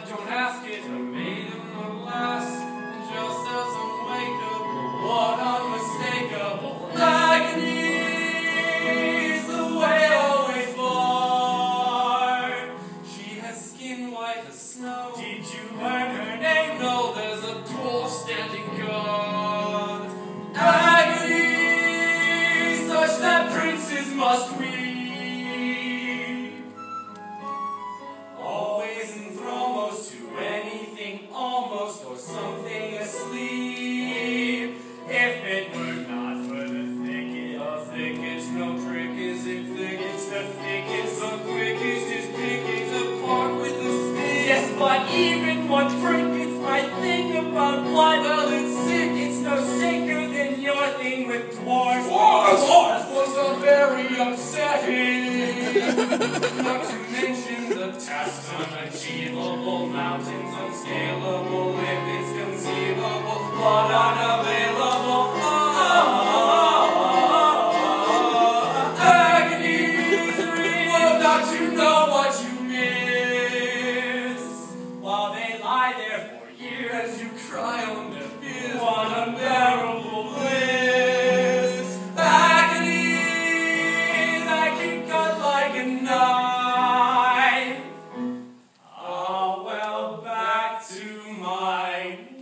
Don't ask it, a maiden alas, just as unwakeable, what unmistakable agonies the way always barred. She has skin white as snow. Did you learn her name? No, there's a dwarf standing guard. Agony such that princes must weep. Always and foremost to anything almost or something asleep. If it were not for the thicket, a thicket's no trick is it thickets, the thickets the quickest is pickets apart with a stick. Yes, but even one cricket's my thing about blood. Well, it's sick, it's no sicker than your thing with dwarfs. Dwarfs was a very upsetting. Not to mention the tasks unachievable, mountains unscalable, if it's conceivable, but unavailable. Agony is real, not to know what you miss. While they lie there for years, you cry on their fears. What unbearable bliss. Agony that can cut like a knife. Oh, well, back to my